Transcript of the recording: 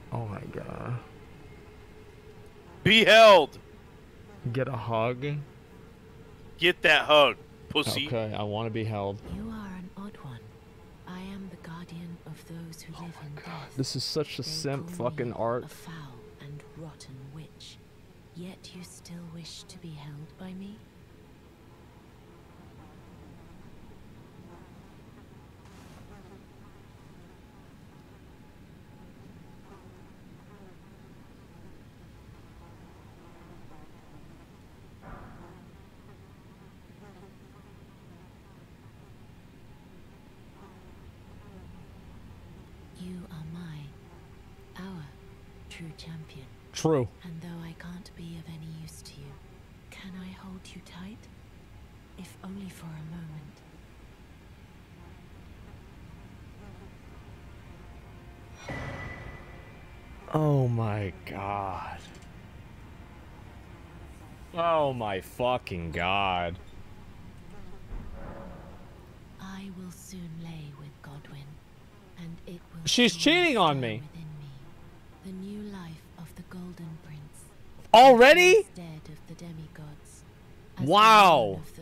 Oh my god. Be held. Get a hug? Get that hug, pussy. Okay, I want to be held. You are an odd one. I am the guardian of those who live in death. This is such a They simp call fucking me art. a foul and rotten witch. Yet you still wish to be held by me? You are our true champion. True. And though I can't be of any use to you, can I hold you tight? If only for a moment. Oh my god. Oh my fucking god. I will soon lay with Godwyn, and it will. She's cheating on me. Within me, the new life of the Golden Prince. Already? Instead of the demigods. Wow. Of